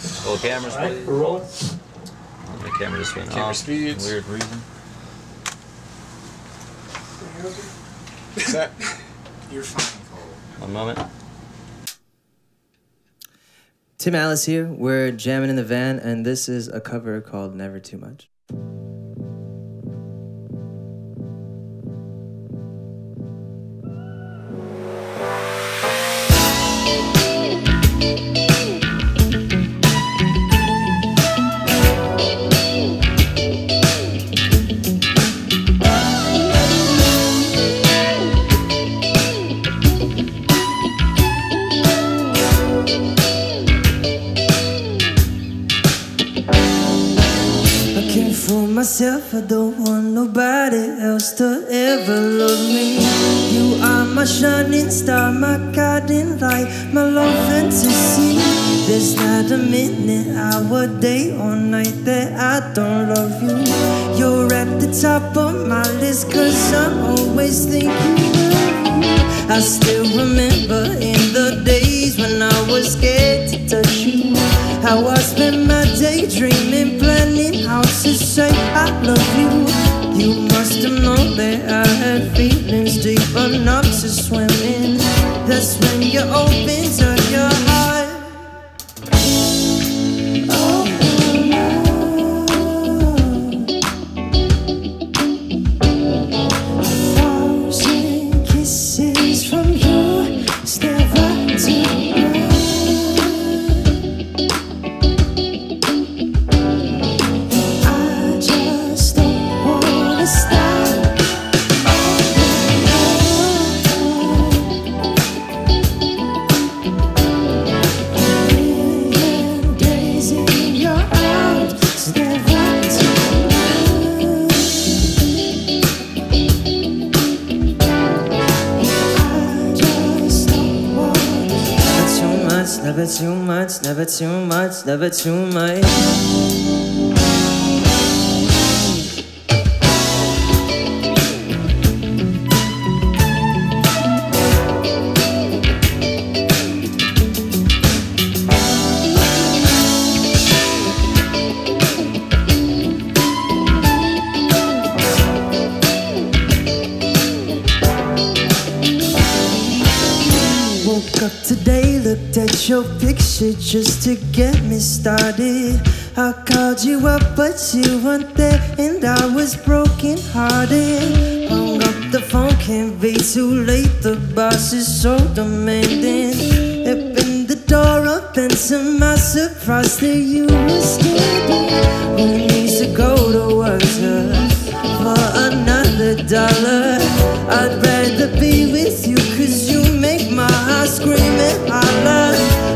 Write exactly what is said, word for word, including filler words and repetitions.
Oh, cameras. Right, we're rolling. My camera just went Camera off. speeds. Weird reason. Set. You're fine, Cole. One moment. Tim Alice here. We're jamming in the van, and this is a cover called Never Too Much. Myself, I don't want nobody else to ever love me. You are my shining star, my guiding light, my love fantasy. There's not a minute, hour, day or night that I don't love you. You're at the top of my list, cause I'm always thinking of you. I still remember in the days when I was scared to touch you, how I spent my day dreaming, planning how to say I love you. You must have known that I had feelings deep enough to swim in. That's when you opened up your heart. Oh, a thousand kisses from you is never too much. Never too much, never too much, never too much. Woke up today, looked at your picture just to get me started. I called you up but you weren't there, and I was broken hearted. Hung up the phone, can't be too late, the boss is so demanding. Opened the door up and to my surprise there you were standing. Who needs to go to work just for another dollar? I'd rather be with you cause you make my heart scream and holler.